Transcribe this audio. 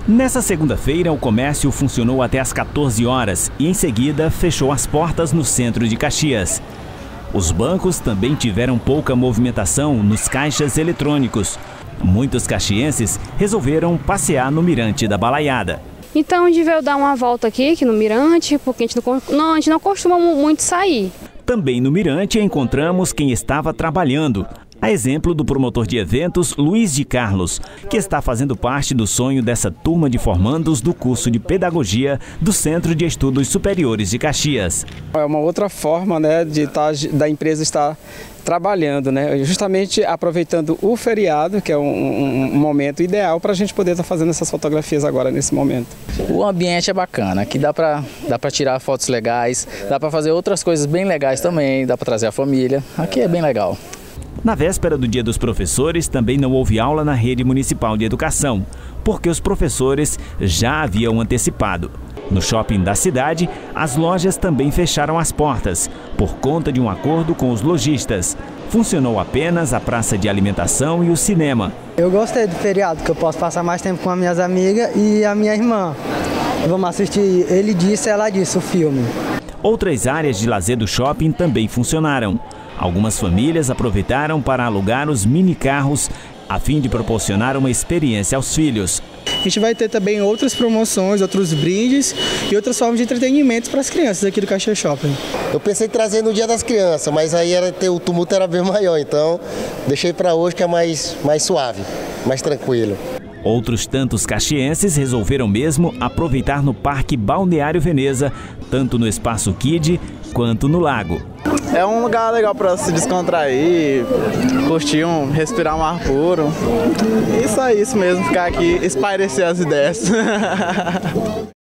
Nessa segunda-feira, o comércio funcionou até às 14 horas e, em seguida, fechou as portas no centro de Caxias. Os bancos também tiveram pouca movimentação nos caixas eletrônicos. Muitos caxienses resolveram passear no Mirante da Balaiada. Então a gente veio dar uma volta aqui no Mirante, porque a gente não costuma muito sair. Também no Mirante encontramos quem estava trabalhando. A exemplo do promotor de eventos Luiz de Carlos, que está fazendo parte do sonho dessa turma de formandos do curso de Pedagogia do Centro de Estudos Superiores de Caxias. É uma outra forma, né, da empresa estar trabalhando, né, justamente aproveitando o feriado, que é um momento ideal para a gente poder estar fazendo essas fotografias agora nesse momento. O ambiente é bacana, aqui dá para tirar fotos legais, dá para fazer outras coisas bem legais também, dá para trazer a família, aqui é bem legal. Na véspera do Dia dos Professores, também não houve aula na rede municipal de educação, porque os professores já haviam antecipado. No shopping da cidade, as lojas também fecharam as portas, por conta de um acordo com os lojistas. Funcionou apenas a praça de alimentação e o cinema. Eu gostei do feriado, que eu posso passar mais tempo com as minhas amigas e a minha irmã. Vamos assistir Ele Disse, Ela Disse, o filme. Outras áreas de lazer do shopping também funcionaram. Algumas famílias aproveitaram para alugar os mini-carros a fim de proporcionar uma experiência aos filhos. A gente vai ter também outras promoções, outros brindes e outras formas de entretenimento para as crianças aqui do Caxias Shopping. Eu pensei em trazer no Dia das Crianças, mas aí o tumulto era bem maior, então deixei para hoje que é mais suave, mais tranquilo. Outros tantos caxienses resolveram mesmo aproveitar no Parque Balneário Veneza, tanto no Espaço Kid quanto no lago. É um lugar legal para se descontrair, curtir, respirar um ar puro. Isso é isso mesmo, ficar aqui, espairecer as ideias.